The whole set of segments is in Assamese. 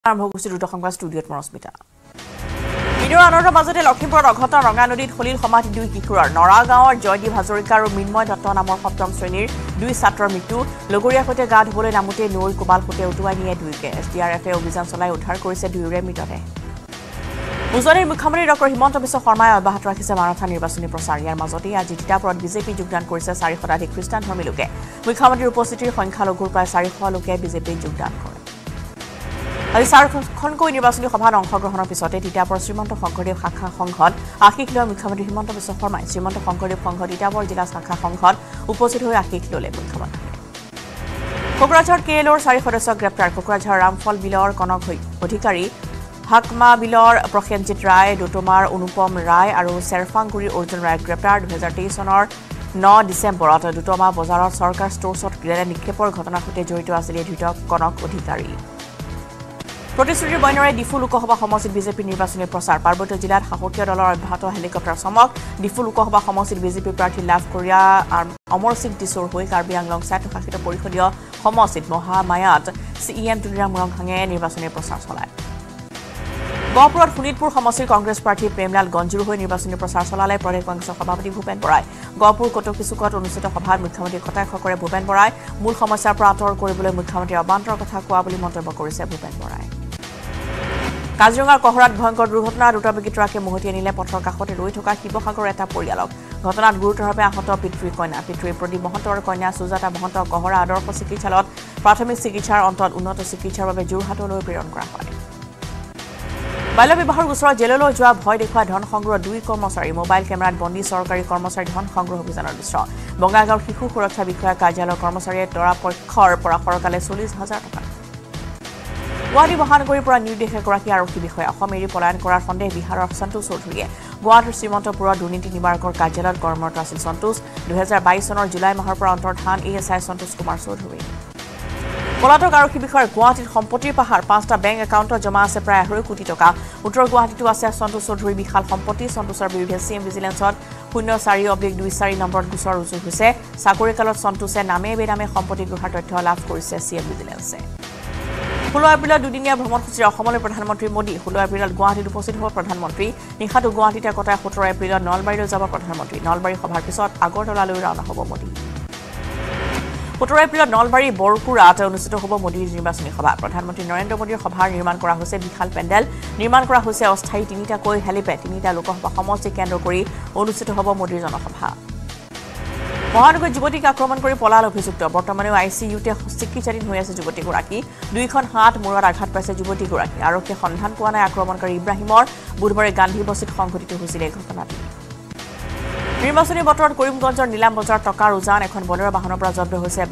আৰম্ভ কৰিছে দুটা সংবাদ ষ্টুডিঅ'ত মৰস্মিতা ভিডিঅ' আনন্দৰ মাজতে লখিমপুৰৰ অঘটন ৰঙা নদীত খলিল সমাধি দুই কিশোৰৰ নৰাগাঁৱৰ জয়দীপ হাজৰিকা আৰু মিন্ময় দত্ত নামৰ সপ্তম শ্ৰেণীৰ দুই ছাত্ৰৰ মৃত্যু লগৰীয়াৰ সৈতে গা ধুবলৈ নামোতে নৈৰ কোবাল ফুটে উটুৱাই নিয়ে দুইকে এছডিআৰএফে অভিযান চলাই উদ্ধাৰ কৰিছে দুয়োৰে মৃতদেহ উজনিৰ মুখ্যমন্ত্ৰী ডক্টৰ হিমন্ত বিশ্ব শৰ্মাই অব্যাহত ৰাখিছে মাৰাথন নিৰ্বাচনী প্ৰচাৰ ইয়াৰ মাজতে আজি তিতাবৰত বিজেপি যোগদান কৰিছে 400 শতাধিক খ্ৰীষ্টান ধৰ্মী লোকে মুখ্যমন্ত্ৰীৰ উপস্থিতিৰ সংখ্যালঘুৰ প্ৰায় 400 লোকে বিজেপিত যোগদান কৰে আজি চাৰখনকৈ নিৰ্বাচনী সভাত অংশগ্ৰহণৰ পিছতে তিতাবৰ শ্ৰীমন্ত শংকৰদেৱ শাখা সংঘত আশীষ লৈ মুখ্যমন্ত্ৰী হিমন্ত বিশ্ব শৰ্মাই শ্ৰীমন্ত শংকৰদেৱ সংঘ তিতাবৰ জিলা শাখা সংঘত উপস্থিত হৈ আশীষ ল'লে মুখ্যমন্ত্ৰী কোকৰাঝাৰ কেএলৰ 4 সদস্য গ্ৰেপ্তাৰ কোকৰাঝাৰ ৰামফল বিলৰ কনক অধিকাৰী হাকমা বিলৰ প্ৰসেনজিৎ ৰায় ডুটমাৰ অনুপম ৰায় আৰু চেৰফাংগুৰিৰ অৰ্জুন ৰায় গ্ৰেপ্তাৰ 2023 চনৰ 9 ডিচেম্বৰত ডুটমা বজাৰত চৰকাৰ ষ্ট'ৰছত গ্ৰেনেড নিক্ষেপৰ ঘটনাৰ সৈতে জড়িত আছিল ধৃত কনক অধিকাৰী প্ৰতিশ্ৰুতিৰ বৈনৰে ডিফু লোকসভা সমষ্টিত বিজেপি নিৰ্বাচনী প্ৰচাৰ পাৰ্বত্য জিলাত শাসকীয় দলৰ অব্যাহত হেলিকপ্টাৰ চমক ডিফু লোকসভা সমষ্টিত বিজেপি প্ৰাৰ্থী লাভ কৰিয়া অমৰ সিং টিছৰ হৈ কাৰ্বি আংলং স্বায়ত্তশাসিত পৰিষদীয় সমষ্টিত মহামায়াত চিএম তুলিৰাম ৰংহাঙে নিৰ্বাচনী প্ৰচাৰ চলায় গহপুৰত শোণিতপুৰ সমষ্টিৰ কংগ্ৰেছ প্ৰাৰ্থী প্ৰেমলাল গঞ্জুৰ হৈ নিৰ্বাচনী প্ৰচাৰ চলালে প্ৰদেশ কংগ্ৰেছৰ সভাপতি ভূপেন বৰাই গহপুৰ কটকিচুকত অনুষ্ঠিত সভাত মুখ্যমন্ত্ৰীক কটাক্ষ কৰে ভূপেন বৰাই মূল সমস্যাৰ পৰা আঁতৰ কৰিবলৈ মুখ্যমন্ত্ৰীৰ অবান্তৰ কথা কোৱা বুলি মন্তব্য কৰিছে ভূপেন বৰাই কাজিৰঙাৰ কহৰাত ভয়ংকৰ দুৰ্ঘটনা দ্ৰুতবেগী ট্ৰাকে মহতি আনিলে পথৰ কাষতে ৰৈ থকা শিৱসাগৰৰ এটা পৰিয়ালক ঘটনাত গুৰুতৰভাৱে আহত পিতৃৰ কন্যা পিতৃৰ প্ৰদীপ মহন্তৰ কন্যা সুজাতা মহন্ত কহৰা আদৰ্শ চিকিৎসালয়ত প্ৰাথমিক চিকিৎসাৰ অন্তত উন্নত চিকিৎসাৰ বাবে যোৰহাটলৈ প্ৰেৰণ কৰা হয় বাল্য বিবাহৰ গোচৰত জেললৈ যোৱা ভয় দেখুওৱা ধন সংগ্ৰহ দুই কৰ্মচাৰী মোবাইল কেমেৰাত বন্দী চৰকাৰী কৰ্মচাৰী ধন সংগ্ৰহ অভিযানৰ দৃশ্য বঙাইগাঁৱৰ শিশু সুৰক্ষা বিষয়া কাৰ্যালয়ৰ কৰ্মচাৰীয়ে তৰাপক্ষৰ পৰা সৰকালে 40,000 টকা গুৱাহাটী মহানগৰীৰ পৰা নিৰ্দেশ এগৰাকী আৰক্ষী বিষয়া অসম এৰি পলায়ন কৰাৰ সন্দেহ বিহাৰৰ সন্তোষ চৌধুৰীয়ে গুৱাহাটীৰ শ্ৰীমন্তপুৰৰ দুৰ্নীতি নিবাৰকৰ কাৰ্যালয়ত কৰ্মৰত আছিল সন্তোষ 2022 চনৰ জুলাই মাহৰ পৰা অন্তৰ্ধান এএছআই সন্তোষ কুমাৰ চৌধুৰী পলাতক আৰক্ষী বিষয়াৰ গুৱাহাটীৰ সম্পত্তিৰ পাহাৰ 5টা বেংক একাউণ্টত জমা আছে প্ৰায় 1.5 কোটি টকা উত্তৰ গুৱাহাটীতো আছে সন্তোষ চৌধুৰীৰ বিশাল সম্পত্তি সন্তোষৰ বিৰুদ্ধে চিএম ভিজিলেন্সত 04/24 নম্বৰত গোচৰ ৰুজু হৈছে চাকৰিকালত সন্তোষে নামে বেনামে সম্পত্তি গ্ৰহণৰ তথ্য লাভ কৰিছে চিএম ভিজিলেন্সে 16 এপ্ৰিলত দুদিনীয়া ভ্ৰমণসূচীৰে অসমলৈ প্ৰধানমন্ত্ৰী মোদী 16 এপ্ৰিলত গুৱাহাটীত উপস্থিত হ'ব প্ৰধানমন্ত্ৰী নিশাটো গুৱাহাটীতে কটাই 17 এপ্ৰিলত নলবাৰীলৈ যাব প্ৰধানমন্ত্ৰী নলবাৰী সভাৰ পিছত আগৰতলালৈ ৰাওনা হ'ব মোদী 17 এপ্ৰিলত নলবাৰী বৰকুৰাত অনুষ্ঠিত হ'ব মোদীৰ নিৰ্বাচনী সভা প্ৰধানমন্ত্ৰী নৰেন্দ্ৰ মোদীৰ সভাৰ নিৰ্মাণ কৰা হৈছে বিশাল পেণ্ডেল নিৰ্মাণ কৰা হৈছে অস্থায়ী 3টাকৈ হেলিপেড 3টা লোকসভা সমষ্টি কেন্দ্ৰ কৰি অনুষ্ঠিত হ'ব মোদীৰ জনসভা মহানগৰীত যুৱতীক আক্ৰমণ কৰি পলাল অভিযুক্ত বৰ্তমানেও আইচিইউতে চিকিৎসাধীন হৈ আছে যুৱতীগৰাকী দুইখন হাত মূৰত আঘাত পাইছে যুৱতীগৰাকী আৰক্ষীয়ে সন্ধান পোৱা নাই আক্ৰমণকাৰী ইব্ৰাহিমৰ বুধবাৰে গান্ধী বস্তিত সংঘটিত হৈছিল এই ঘটনাটি নিৰ্বাচনী বতৰত কৰিমগঞ্জৰ নিলাম বজাৰত টকাৰ উজান এখন বলেৰ বাহনৰ পৰা জব্দ হৈছে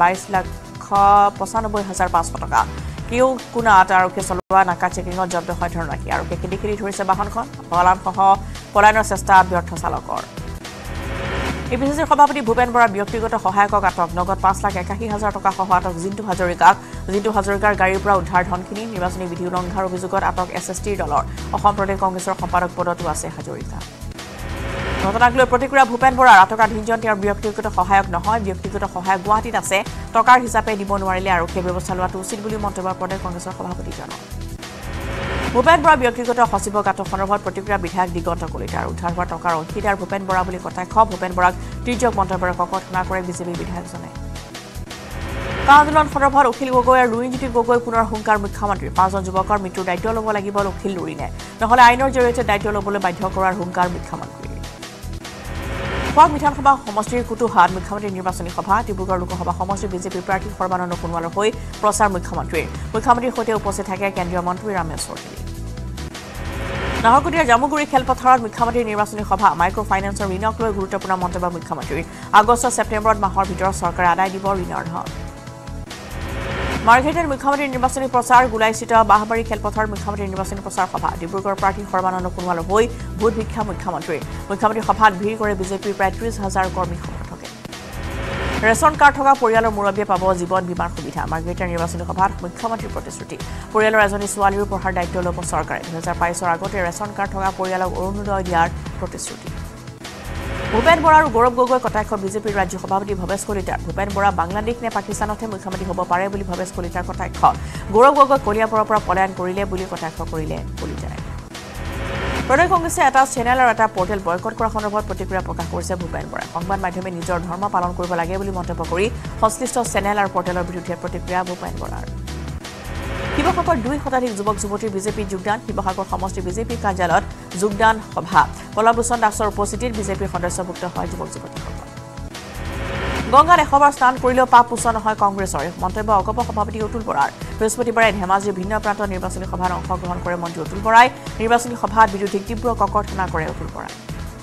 22,95,500 টকা কিউ কুনাত আৰক্ষীয়ে চলোৱা নাকা চেকিঙত জব্দ হয় ধনৰাশি আৰক্ষীয়ে খেদি ধৰিছে বাহনখন পলায়নৰ চেষ্টা ব্যৰ্থ চালকৰ এবিচিৰ সভাপতি ভূপেন বৰাৰ ব্যক্তিগত সহায়কক আটক নগদ 5,81,000 টকা সহ আটক জিন্তু হাজৰিকাৰ গাড়ীৰ পৰা উদ্ধাৰ ধনখিনি নিৰ্বাচনী বিধি উলংঘাৰ অভিযোগত আটক এছএছটিৰ দলৰ অসম প্ৰদেশ কংগ্ৰেছৰ সম্পাদক পদতো আছে হাজৰিকা ঘটনাক লৈ প্ৰতিক্ৰিয়া ভূপেন বৰাৰ আটকাধীনজন তেওঁৰ ব্যক্তিগত সহায়ক নহয় ব্যক্তিগত সহায়ক গুৱাহাটীত আছে টকাৰ হিচাপে দিব নোৱাৰিলে আৰক্ষীয়ে ব্যৱস্থা লোৱাটো উচিত বুলি মন্তব্য প্ৰদেশ কংগ্ৰেছৰ সভাপতিজনৰ ভূপেন বৰা ব্যক্তিগত সচিবক আটক সন্দৰ্ভত প্ৰতিক্ৰিয়া বিধায়ক দিগন্ত কলিতাৰ উদ্ধাৰ হোৱা টকাৰ অংশীদাৰ ভূপেন বৰা বুলি কটাক্ষ ভূপেন বৰাক তিৰ্যক মন্তব্যৰে ককৰ্থনা কৰে বিজেপি বিধায়কজনে আন্দোলন সন্দৰ্ভত অখিল গগৈ আৰু ৰুইনজ্যোতি গগৈ পুনৰ হুংকাৰ মুখ্যমন্ত্ৰী 5জন যুৱকৰ মৃত্যুৰ দায়িত্ব ল'ব লাগিব অখিল ৰুইনে নহলে আইনৰ জৰিয়তে দায়িত্ব ল'বলৈ বাধ্য কৰাৰ হুংকাৰ মুখ্যমন্ত্ৰী খোৱাক বিধানসভা সমষ্টিৰ কুটুহাত মুখ্যমন্ত্ৰীৰ নিৰ্বাচনী সভা ডিব্ৰুগড় লোকসভা সমষ্টিৰ বিজেপি প্ৰাৰ্থী সৰ্বানন্দ সোণোৱালৰ হৈ প্ৰচাৰ মুখ্যমন্ত্ৰীৰ সৈতে উপস্থিত থাকে কেন্দ্ৰীয় মন্ত্ৰী ৰামেশ্বৰ তেলী নাহৰকটীয়াৰ জামুগুৰি খেলপথাৰত মুখ্যমন্ত্ৰীৰ নিৰ্বাচনী সভা মাইক্ৰ' ফাইনেন্সৰ ঋণক লৈ গুৰুত্বপূৰ্ণ মন্তব্য মুখ্যমন্ত্ৰীৰ আগষ্ট ছেপ্টেম্বৰত মাহৰ ভিতৰত চৰকাৰে আদায় দিব ঋণৰ ধন মাৰ্ঘেৰিটাত মুখ্যমন্ত্ৰীৰ নিৰ্বাচনী প্ৰচাৰ গোলাইস্থিত বাহবাৰী খেলপথাৰত মুখ্যমন্ত্ৰীৰ নিৰ্বাচনী প্ৰচাৰ সভা ডিব্ৰুগড় প্ৰাৰ্থী সৰ্বানন্দ সোণোৱালৰ হৈ ভোট ভিক্ষা মুখ্যমন্ত্ৰীৰ সভাত ভিৰ কৰে বিজেপিৰ প্ৰায় 30,000 কৰ্মী সমৰ্থকে ৰেচন কাৰ্ড থকা পৰিয়ালৰ মুৰব্বীয়ে পাব জীৱন বীমাৰ সুবিধা মাৰ্ঘেৰিটাৰ নিৰ্বাচনী সভাত মুখ্যমন্ত্ৰীৰ প্ৰতিশ্ৰুতি পৰিয়ালৰ এজনী ছোৱালীৰ পঢ়াৰ দায়িত্ব ল'ব চৰকাৰে 2022 আগতে ৰেচন কাৰ্ড থকা পৰিয়ালক অৰুণোদয় দিয়াৰ প্ৰতিশ্ৰুতি ভূপেন বৰা আৰু গৌৰৱ গগৈ কটাক্ষ বিজেপিৰ ৰাজ্য সভাপতি ভৱেশ কলিতাৰ ভূপেন বৰা বাংলাদেশ নে পাকিস্তানতহে মুখ্যমন্ত্ৰী হ'ব পাৰে বুলি ভৱেশ কলিতাৰ কটাক্ষ গৌৰৱ গগৈ কলিয়াবৰৰ পৰা পলায়ন কৰিলে বুলি কটাক্ষ কৰিলে কলিতাই প্ৰদেশ কংগ্ৰেছে এটা চেনেল আৰু এটা পৰ্টেল বয়কট কৰা সন্দৰ্ভত প্ৰতিক্ৰিয়া প্ৰকাশ কৰিছে ভূপেন বৰাই সংবাদ মাধ্যমে নিজৰ ধৰ্ম পালন কৰিব লাগে বুলি মন্তব্য কৰি সংশ্লিষ্ট চেনেল আৰু পৰ্টেলৰ বিৰুদ্ধে প্ৰতিক্ৰিয়া ভূপেন বৰাৰ শিৱসাগৰ 2 শতাধিক যুৱক যুৱতীৰ বিজেপি যোগদান শিৱসাগৰ সমষ্টি বিজেপি কাৰ্যালয়ত যোগদান সভা পলাভূষণ দাসৰ উপস্থিতিত বিজেপিৰ সদস্যভুক্ত হয় যুৱক যুৱতীসকল গংগাত এশবাৰ স্নান কৰিলেও পাপ পোষণ নহয় কংগ্ৰেছৰ মন্তব্য অগপ সভাপতি অতুল বৰাৰ বৃহস্পতিবাৰে ধেমাজিৰ ভিন্ন প্ৰান্তত নিৰ্বাচনী সভাত অংশগ্ৰহণ কৰে মন্ত্ৰী অতুল বৰাই নিৰ্বাচনী সভাত বিৰোধীক তীব্ৰ ককৰ্থনা কৰে অতুল বৰাই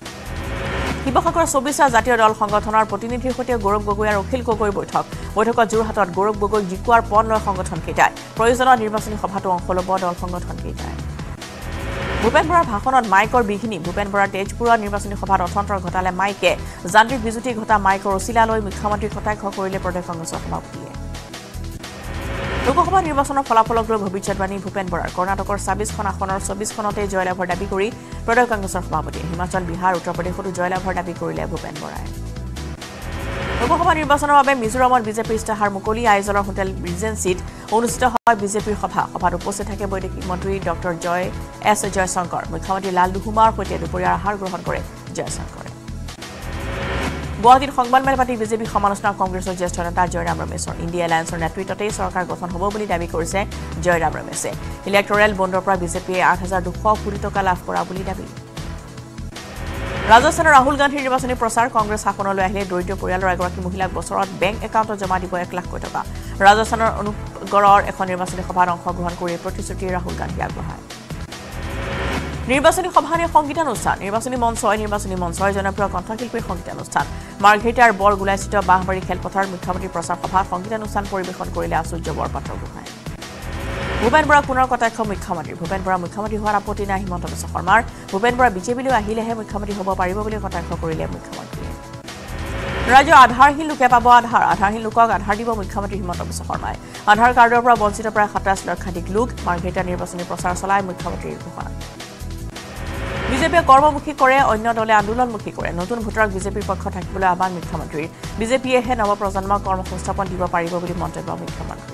শিৱসাগৰ 24 জাতীয় দল সংগঠনৰ প্ৰতিনিধিৰ সৈতে গৌৰৱ গগৈ আৰু অখিল গগৈৰ বৈঠকত যোৰহাটত গৌৰৱ গগৈ জিকুৱাৰ পণ লয় সংগঠন কেইটাই প্ৰয়োজনত নিৰ্বাচনী সভাতো অংশ ল'ব দল সংগঠন কেইটাই ভূপেন বৰাৰ ভাষণত মাইকৰ বিঘিনি ভূপেন বৰাৰ তেজপুৰৰ নিৰ্বাচনী সভাত অথন্তৰ ঘটালে মাইকে যান্ত্ৰিক বিজুতি ঘটা মাইকৰ অচিলালৈ মুখ্যমন্ত্ৰীক কটাক্ষ কৰিলে প্ৰদেশ কংগ্ৰেছৰ সভাপতিয়ে লোকসভা নিৰ্বাচনৰ ফলাফলক লৈ ভৱিষ্যতবাণী ভূপেন বৰাৰ কৰ্ণাটকৰ 26খন আসনৰ 24খনতে জয়লাভৰ দাবী কৰি প্ৰদেশ কংগ্ৰেছৰ সভাপতি হিমাচল বিহাৰ উত্তৰ প্ৰদেশতো জয়লাভৰ দাবী কৰিলে ভূপেন বৰাই লোকসভা নিৰ্বাচনৰ বাবে মিজোৰামত বিজেপিৰ ইস্তাহাৰ মুকলি আইজলৰ হোটেল ৰিজেন্সিত অনুষ্ঠিত হয় বিজেপিৰ সভাত উপস্থিত থাকে বৈদেশিক মন্ত্ৰী ডক্টৰ জয়শংকৰ মুখ্যমন্ত্ৰী লাল দুহুমাৰ সৈতে দুপৰীয়াৰ আহাৰ গ্ৰহণ কৰে জয়শংকৰে গুৱাহাটীত সংবাদমেল পাতি বিজেপি সমালোচনা কংগ্ৰেছৰ জ্যেষ্ঠ নেতা জয়ৰাম ৰমেশৰ ইণ্ডিয়া এলায়েন্সৰ নেতৃত্বতেই চৰকাৰ গঠন হ'ব বুলি দাবী কৰিছে জয়ৰাম ৰমেশে ইলেক্টৰেল বণ্ডৰ পৰা বিজেপিয়ে 8,200 কোটি টকা লাভ কৰা বুলি দাবী ৰাজস্থানৰ ৰাহুল গান্ধীৰ নিৰ্বাচনী প্ৰচাৰ কংগ্ৰেছ শাসনলৈ আহিলে দৰিদ্ৰ পৰিয়ালৰ এগৰাকী মহিলাক বছৰত বেংক একাউণ্টত জমা দিব 1 লাখ কোটি টকা ৰাজস্থানৰ অনুগড়ৰ এখন নিৰ্বাচনী সভাত অংশগ্ৰহণ কৰি প্ৰতিশ্ৰুতি ৰাহুল গান্ধী আগবঢ়ায় নিৰ্বাচনী সভা নে সংগীতানুষ্ঠান নিৰ্বাচনী মঞ্চই জনপ্ৰিয় কণ্ঠশিল্পীৰ সংগীতানুষ্ঠান মাৰ্ঘেৰিটাৰ বৰগোলাইস্থিত বাঁহবাৰী খেলপথাৰত মুখ্যমন্ত্ৰী প্ৰচাৰ সভাত সংগীতানুষ্ঠান পৰিৱেশন কৰিলে আচুৰ্য বৰপাত্ৰ গোহাঁই ভূপেন বৰা পুনৰ কটাক্ষ মুখ্যমন্ত্ৰী ভূপেন বৰা মুখ্যমন্ত্ৰী হোৱাৰ আপত্তি নাই হিমন্ত বিশ্ব শৰ্মাৰ ভূপেন বৰা বিজেপিলৈ আহিলেহে মুখ্যমন্ত্ৰী হ'ব পাৰিব বুলি কটাক্ষ কৰিলে মুখ্যমন্ত্ৰীয়ে ৰাজ্যৰ আধাৰহীন লোকে পাব আধাৰহীন লোকক আধাৰ দিব মুখ্যমন্ত্ৰী হিমন্ত বিশ্ব শৰ্মাই আধাৰ কাৰ্ডৰ পৰা বঞ্চিত প্ৰায় 27 লক্ষাধিক লোক মাৰ্ঘেৰিটাৰ নিৰ্বাচনী প্ৰচাৰ চলাই মুখ্যমন্ত্ৰীৰ ঘোষণা বিজেপিয়ে কৰ্মমুখী কৰে অন্য দলে আন্দোলনমুখী কৰে নতুন ভোটাৰক বিজেপিৰ পক্ষ থাকিবলৈ আহ্বান মুখ্যমন্ত্ৰীৰ বিজেপিয়েহে নৱপ্ৰজন্মক কৰ্মসংস্থাপন দিব পাৰিব বুলি মন্তব্য মুখ্যমন্ত্ৰী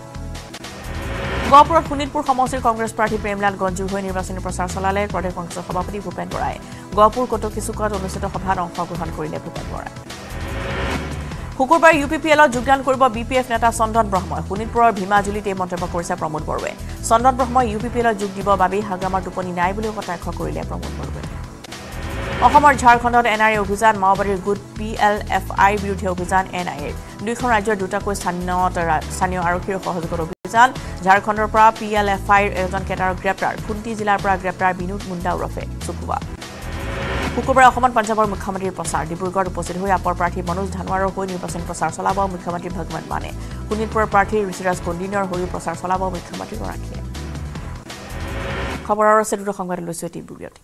গহপুৰত শোণিতপুৰ সমষ্টিৰ কংগ্ৰেছ প্ৰাৰ্থী প্ৰেমলাল গঞ্জুৰ হৈ নিৰ্বাচনী প্ৰচাৰ চলালে প্ৰদেশ কংগ্ৰেছৰ সভাপতি ভূপেন বৰাই গহপুৰ কটকীচুকত অনুষ্ঠিত সভাত অংশগ্ৰহণ কৰিলে ভূপেন বৰাই শুকুৰবাৰে UPPLত যোগদান কৰিব BPF নেতা চন্দন ব্ৰহ্মই শোণিতপুৰৰ ভীমাজুলিত এই মন্তব্য কৰিছে প্ৰমোদ বড়োৱে চন্দন ব্ৰহ্মই UPPLত যোগ দিব বাবেই হাগ্ৰামাৰ টোপনি নাই বুলি কটাক্ষ কৰিলে প্ৰমোদ বড়োৱে অসমৰ ঝাৰখণ্ডত NRA অভিযান মাওবাদীৰ গোট PLFI বিৰুদ্ধে অভিযান NIAৰ দুইখন ৰাজ্যৰ দুটাকৈ স্থানীয় আৰক্ষীৰ সহযোগত অভিযান ঝাৰখণ্ডৰ পৰা PLFIৰ এজন কেডাৰক গ্ৰেপ্তাৰ খুণ্টি জিলাৰ পৰা গ্ৰেপ্তাৰ বিনোদ মুণ্ডা ওৰফে চুকুবা শুকুৰবাৰে অসমত পঞ্জাবৰ মুখ্যমন্ত্ৰীৰ প্ৰচাৰ ডিব্ৰুগড়ত উপস্থিত হৈ আপৰ প্ৰাৰ্থী মনোজ ধানোৱাৰৰ হৈ নিৰ্বাচনী প্ৰচাৰ চলাব মুখ্যমন্ত্ৰী ভগৱান মানে শোণিতপুৰৰ প্ৰাৰ্থী ঋষিৰাজ কণ্ডিনৰ হৈ প্ৰচাৰ চলাব মুখ্যমন্ত্ৰীগৰাকীয়ে খবৰৰ চেটুৰ সংবাদ লৈছো এটি বিৰতি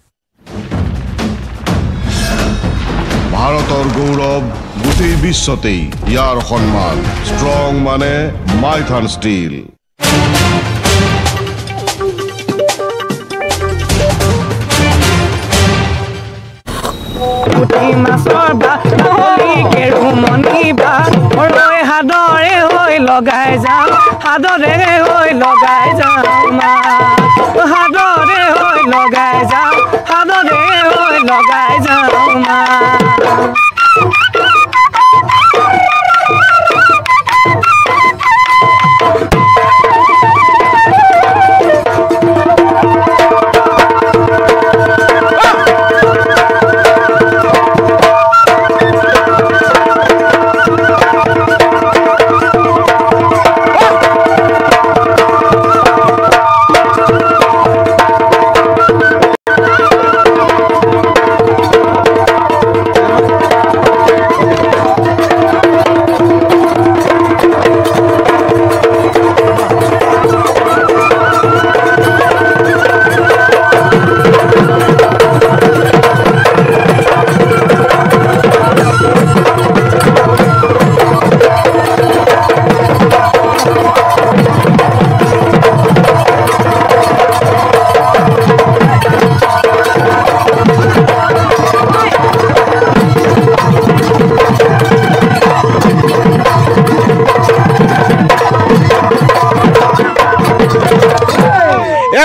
ভাৰতৰ গৌৰৱ গোটেই বিশ্বতেই ইয়াৰ সন্মান ষ্ট্ৰং মানে মাইথান ষ্টীল মাছৰ বা নহলি কেৰু মনি বা লৈ হাদৰে হৈ লগাই যাওঁ হাদৰে হৈ লগাই যাওঁ মা হাদৰে হৈ লগাই যাওঁ হাদৰে হৈ লগাই যাওঁ মা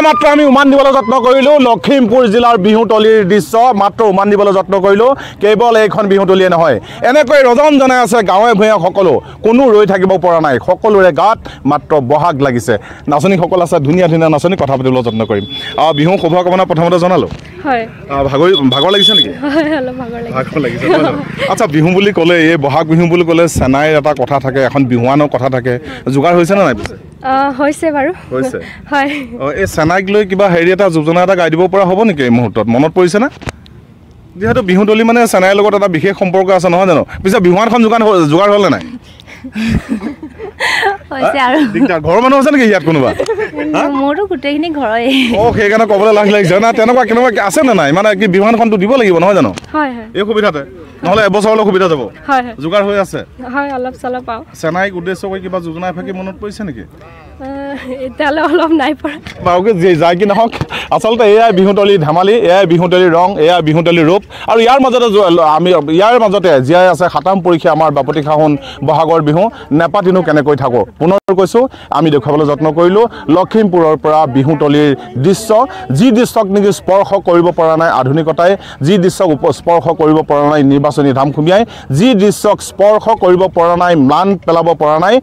মাত্ৰ আমি উমান দিবলৈ যত্ন কৰিলোঁ লখিমপুৰ জিলাৰ বিহুতলীৰ দৃশ্য মাত্ৰ উমান দিবলৈ যত্ন কৰিলোঁ কেৱল এইখন বিহুতলীয়ে নহয় এনেকৈ ৰজন জনাই আছে গাঁৱে ভূঞে সকলো কোনো ৰৈ থাকিব পৰা নাই সকলোৰে গাত মাত্ৰ বহাগ লাগিছে নাচনীসকল আছে ধুনীয়া ধুনীয়া নাচনী কথা পাতিবলৈ যত্ন কৰিম বিহু শুভকামনা প্ৰথমতে জনালোঁ হয় ভাগৰ লাগিছে নেকি ভাগৰ লাগিছে আচ্ছা বিহু বুলি ক'লে এই বহাগ বিহু বুলি ক'লে চেনাইৰ এটা কথা থাকে এখন বিহুৱানৰ কথা থাকে যোগাৰ হৈছে নে নাই হৈছে বাৰু হৈছে হয় এই চেনাইক লৈ কিবা হেৰি এটা যোজনা এটা গাই দিব পৰা হ'ব নেকি এই মুহূৰ্তত মনত পৰিছে না যিহেতু বিহুতলী মানে চেনাইৰ লগত এটা বিশেষ সম্পৰ্ক আছে নহয় জানো পিছে বিহুৱানখন যোগাৰ হ'লে নাই হৈছে আৰু দিগদাৰ ঘৰৰ মানুহ আছে নেকি ইয়াত কোনোবা মোৰতো গোটেইখিনি ঘৰই সেইকাৰণে ক'বলৈ লাগিছে না তেনেকুৱা কেনেকুৱা আছে নে নাই মানে কি বিহুৱানখনটো দিব লাগিব নহয় জানো হয় হয় এই সুবিধাতে নহ'লে এবছৰলৈ সুবিধা যাব হয় যোগাৰ হৈ আছে হয় অলপ চলপ পাওঁ চেনাইক উদ্দেশ্য কৰি কিবা যোজনা এফাকি মনত পৰিছে নেকি এতিয়ালৈ অলপ নাই পৰা বাৰুকে যায় কি নহওক আচলতে এয়াই বিহুতলী ধেমালি এয়াই বিহুতলী ৰং এয়াই বিহুতলী ৰূপ আৰু ইয়াৰ মাজতে জীয়াই আছে সাতাম পৰীক্ষা আমাৰ বাপতি খাহোন বহাগৰ বিহু নেপাতিনো কেনেকৈ থাকোঁ পুনৰ কৈছোঁ আমি দেখুৱাবলৈ যত্ন কৰিলোঁ লখিমপুৰৰ পৰা বিহুতলীৰ দৃশ্য যি দৃশ্যক নেকি স্পৰ্শ কৰিব পৰা নাই আধুনিকতাই যি দৃশ্যক স্পৰ্শ কৰিব পৰা নাই নিৰ্বাচনী ধামখুমীয়াই যি দৃশ্যক স্পৰ্শ কৰিব পৰা নাই ম্লান পেলাব পৰা নাই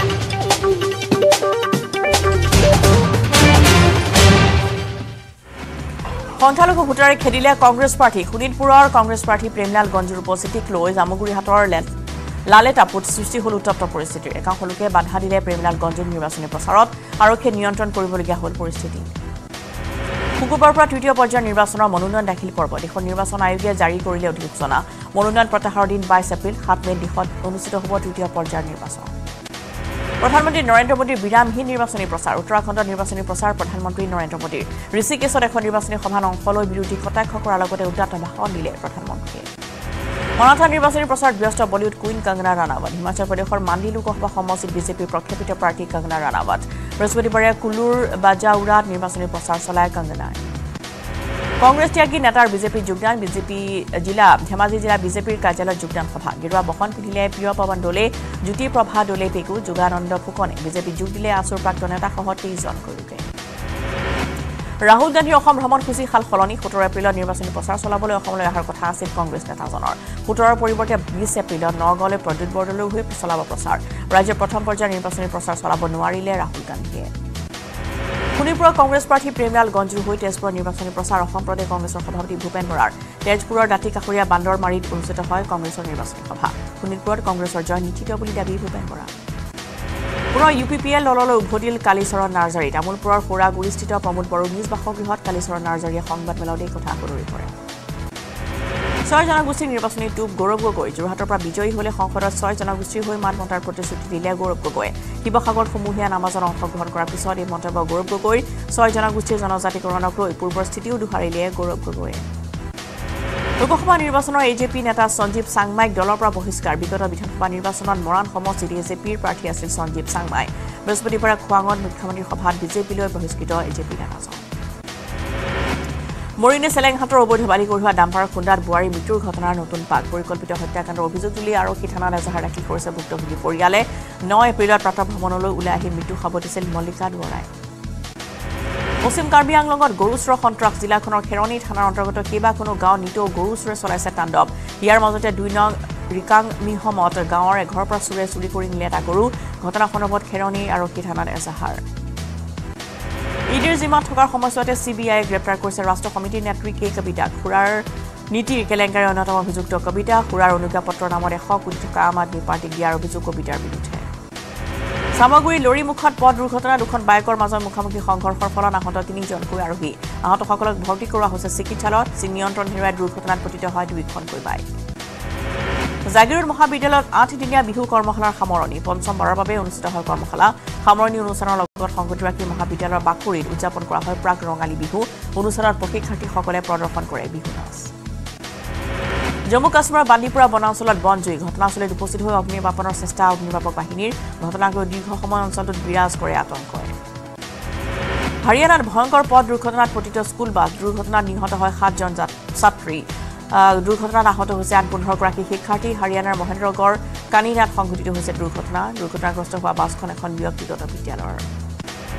সংখ্যালঘু ভোটাৰে খেদিলে কংগ্ৰেছ প্ৰাৰ্থী শোণিতপুৰৰ কংগ্ৰেছ প্ৰাৰ্থী প্ৰেমলাল গঞ্জুৰ উপস্থিতিক লৈ জামুগুৰিহাটৰ লালে টাপুত সৃষ্টি হ'ল উত্তপ্ত পৰিস্থিতিৰ একাংশ লোকে বাধা দিলে প্ৰেমলাল গঞ্জুৰ নিৰ্বাচনী প্ৰচাৰত আৰক্ষীয়ে নিয়ন্ত্ৰণ কৰিবলগীয়া হ'ল পৰিস্থিতি শুকুৰবাৰৰ পৰা তৃতীয় পৰ্যায়ৰ নিৰ্বাচনৰ মনোনয়ন দাখিল পৰ্ব দেশৰ নিৰ্বাচন আয়োগে জাৰি কৰিলে অধিসূচনা মনোনয়ন প্ৰত্যাহাৰৰ দিন 22 এপ্ৰিল 7 মে দিশত অনুষ্ঠিত হ'ব তৃতীয় পৰ্যায়ৰ নিৰ্বাচন প্ৰধানমন্ত্ৰী নৰেন্দ্ৰ মোদীৰ বিৰামহীন নিৰ্বাচনী প্ৰচাৰ উত্তৰাখণ্ডৰ নিৰ্বাচনী প্ৰচাৰ প্ৰধানমন্ত্ৰী নৰেন্দ্ৰ মোদীৰ ঋষিকেশত এখন নিৰ্বাচনী সভাত অংশ লৈ বিৰোধী কটাক্ষ কৰাৰ লগতে উদ্যত ভাষণ দিলে প্ৰধানমন্ত্ৰীয়ে মৰাঠা নিৰ্বাচনী প্ৰচাৰত ব্যস্ত বলিউড কুইন কংগনা ৰাণাৱত হিমাচল প্ৰদেশৰ মাণ্ডি লোকসভা সমষ্টিত বিজেপিৰ প্ৰক্ষেপিত প্ৰাৰ্থী কংগনা ৰাণাৱত বৃহস্পতিবাৰে কুলুৰ বাজাউৰাত নিৰ্বাচনী প্ৰচাৰ চলায় কংগনাই কংগ্ৰেছ ত্যাগী নেতাৰ বিজেপিৰ যোগদান ধেমাজি জিলা বিজেপিৰ কাৰ্যালয়ত যোগদান সভা গেৰুৱা বসন পিন্ধিলে প্ৰিয় পৱন দলে জ্যোতিপ্ৰভা দলে পেকু যোগানন্দ ফুকনে বিজেপি যোগ দিলে আছুৰ প্ৰাক্তন নেতাসহ 23জনকৈ লোকে ৰাহুল গান্ধীৰ অসম ভ্ৰমণসূচী সাল সলনি 17 এপ্ৰিলত নিৰ্বাচনী প্ৰচাৰ চলাবলৈ অসমলৈ অহাৰ কথা আছিল কংগ্ৰেছ নেতাজনৰ 17ৰ পৰিৱৰ্তে 20 এপ্ৰিলত নগাঁৱলৈ প্ৰদ্যুৎ বৰদলৈ হৈ চলাব প্ৰচাৰ ৰাজ্যৰ প্ৰথম পৰ্যায়ৰ নিৰ্বাচনী প্ৰচাৰ চলাব নোৱাৰিলে ৰাহুল গান্ধীয়ে শোণিতপুৰৰ কংগ্ৰেছ প্ৰাৰ্থী প্ৰেমলাল গঞ্জুৰ হৈ তেজপুৰৰ নিৰ্বাচনী প্ৰচাৰ অসম প্ৰদেশ কংগ্ৰেছৰ সভাপতি ভূপেন বৰাৰ তেজপুৰৰ দাঁতি কাষৰীয়া বান্দৰমাৰীত অনুষ্ঠিত হয় কংগ্ৰেছৰ নিৰ্বাচনী সভা শোণিতপুৰত কংগ্ৰেছৰ জয় নিশ্চিত বুলি দাবী ভূপেন বৰা পুনৰ UPPL দললৈ উভতিল কালীচৰণ নাৰ্জাৰী তামোলপুৰৰ সৌৰাগুৰিস্থিত প্ৰমোদ বড়োৰ নিজ বাসগৃহত কালীচৰণ নাৰ্জাৰীয়ে সংবাদ মেলত এই কথা সদৰি কৰে 6 জনগোষ্ঠীৰ নিৰ্বাচনী টুপ গৌৰৱ গগৈ যোৰহাটৰ পৰা বিজয়ী হ'লে সংসদত 6 জনগোষ্ঠীৰ হৈ মান মতাৰ প্ৰতিশ্ৰুতি দিলে গৌৰৱ গগৈয়ে শিৱসাগৰত সমূহীয়া নামাজত অংশগ্ৰহণ কৰাৰ পিছত এই মন্তব্য গৌৰৱ গগৈৰ 6 জনগোষ্ঠীৰ জনজাতিকৰণক লৈ পূৰ্বৰ স্থিতিও দোহাৰিলে গৌৰৱ গগৈয়ে লোকসভা নিৰ্বাচনৰ AJP নেতা সঞ্জীৱ চাংমাইক দলৰ পৰা বহিষ্কাৰ বিগত বিধানসভা নিৰ্বাচনত মৰাণ সমষ্টিত AJPৰ প্ৰাৰ্থী আছিল সঞ্জীৱ চাংমাই বৃহস্পতিবাৰে খোৱাঙত মুখ্যমন্ত্ৰীৰ সভাত বিজেপিলৈ বহিষ্কৃত AJP নেতাজন মৰিনে চেলেংহাটৰ অবৈধ বালি কঢ়িওৱা ডাম্পাৰৰ খুন্দাত বোৱাৰীৰ মৃত্যুৰ ঘটনাৰ নতুন পাক পৰিকল্পিত হত্যাকাণ্ডৰ অভিযোগ তুলি আৰক্ষী থানাত এজাহাৰ দাখিল কৰিছে ভুক্তভোগী পৰিয়ালে 9 এপ্ৰিলত প্ৰাতঃ ভ্ৰমণলৈ ওলাই আহি মৃত্যু সাৱটিছিল মল্লিকা দুৱৰাই পশ্চিম কাৰ্বি আংলঙত গৰু চোৰৰ সন্ত্ৰাস জিলাখনৰ খেৰণী থানাৰ অন্তৰ্গত কেইবাখনো গাঁও নিতৌ গৰু চোৰে চলাইছে তাণ্ডৱ ইয়াৰ মাজতে 2 নং ৰিকাংমিহমত গাঁৱৰ এঘৰৰ পৰা চোৰে চুৰি কৰি নিলে এটা গৰু ঘটনা সন্দৰ্ভত খেৰণী আৰক্ষী থানাত এজাহাৰ ইডিৰ জিম্মাত থকাৰ সময়ছোৱাতে CBI গ্ৰেপ্তাৰ কৰিছে ৰাষ্ট্ৰ সমিতিৰ নেত্ৰী কে কবিতাক খুৰাৰ নীতিৰ কেলেংকাৰীৰ অন্যতম অভিযুক্ত কবিতা খুৰাৰ অনুজ্ঞাপত্ৰৰ নামত 100 কোটি টকা আম আদমি পাৰ্টিক দিয়াৰ অভিযোগ কবিতাৰ বিৰুদ্ধে সামগ্ৰী লৰি মুখত পথ দুৰ্ঘটনা দুখন বাইকৰ মাজত মুখামুখি সংঘৰ্ষৰ ফলত আহত 3জনকৈ আৰোহী আহতসকলক ভৰ্তি কৰোৱা হৈছে চিকিৎসালয়ত নিয়ন্ত্ৰণ হেৰুৱাই দুৰ্ঘটনাত পতিত হয় 2খনকৈ বাইক জাগিৰোড মহাবিদ্যালয়ত 8 দিনীয়া বিহু কৰ্মশালাৰ সামৰণি পঞ্চমবাৰৰ বাবে অনুষ্ঠিত হয় কৰ্মশালা সামৰণি অনুষ্ঠানৰ লগত সংগতি ৰাখি মহাবিদ্যালয়ৰ বাকৰিত উদযাপন কৰা হয় প্ৰাক ৰঙালী বিহু অনুষ্ঠানত প্ৰশিক্ষাৰ্থীসকলে প্ৰদৰ্শন কৰে বিহু নাচ জম্মু কাশ্মীৰৰ বান্দিপুৰা বনাঞ্চলত বনজুই ঘটনাস্থলীত উপস্থিত হৈ অগ্নিনিৰ্বাপনৰ চেষ্টা অগ্নিনিৰ্বাপক বাহিনীৰ ঘটনাক লৈ দীৰ্ঘ সময় অঞ্চলটোত বিৰাজ কৰে আতংকই হাৰিয়ানাত ভয়ংকৰ পথ দুৰ্ঘটনাত পতিত স্কুল বাছ দুৰ্ঘটনাত নিহত হয় 7জন ছাত্ৰী দুৰ্ঘটনাত আহত হৈছে 15গৰাকী শিক্ষাৰ্থী হাৰিয়ানাৰ মহেন্দ্ৰগড় কানিনাত সংঘটিত হৈছে দুৰ্ঘটনাগ্ৰস্ত হোৱা বাছখন এখন ব্যক্তিগত বিদ্যালয়ৰ